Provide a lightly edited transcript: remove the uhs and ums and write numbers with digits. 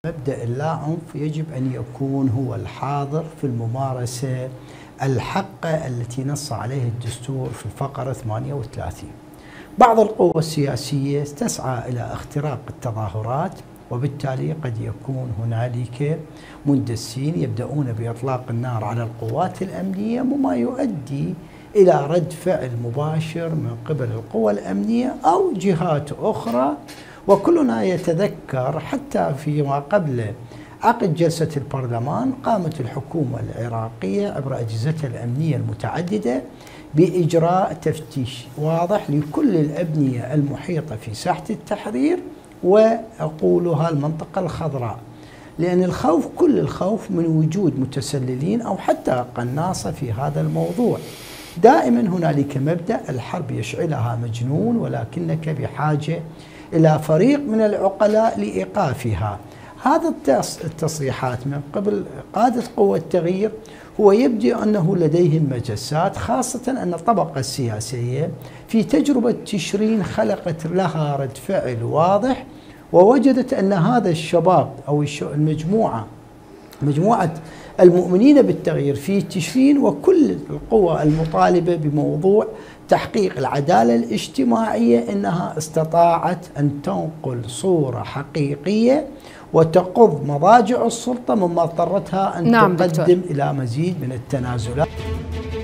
مبدأ اللا عنف يجب أن يكون هو الحاضر في الممارسة الحقة التي نص عليه الدستور في الفقرة 38. بعض القوى السياسية تسعى إلى اختراق التظاهرات، وبالتالي قد يكون هنالك مندسين يبدأون بإطلاق النار على القوات الأمنية، وما يؤدي إلى رد فعل مباشر من قبل القوى الأمنية أو جهات أخرى. وكلنا يتذكر حتى فيما قبل عقد جلسة البرلمان قامت الحكومة العراقية عبر أجهزتها الأمنية المتعددة بإجراء تفتيش واضح لكل الأبنية المحيطة في ساحة التحرير، وأقولها المنطقة الخضراء، لأن الخوف كل الخوف من وجود متسللين أو حتى قناصة في هذا الموضوع. دائما هنالك مبدأ الحرب يشعلها مجنون، ولكنك بحاجة إلى فريق من العقلاء لإيقافها. هذا التصريحات من قبل قادة قوى التغيير هو يبدو أنه لديهم مجسات، خاصة أن الطبقة السياسية في تجربة تشرين خلقت لها رد فعل واضح، ووجدت أن هذا الشباب أو مجموعة المؤمنين بالتغيير في تشرين وكل القوى المطالبة بموضوع تحقيق العدالة الاجتماعية إنها استطاعت أن تنقل صورة حقيقية وتقض مضاجع السلطة، مما اضطرتها أن تقدم إلى مزيد من التنازلات.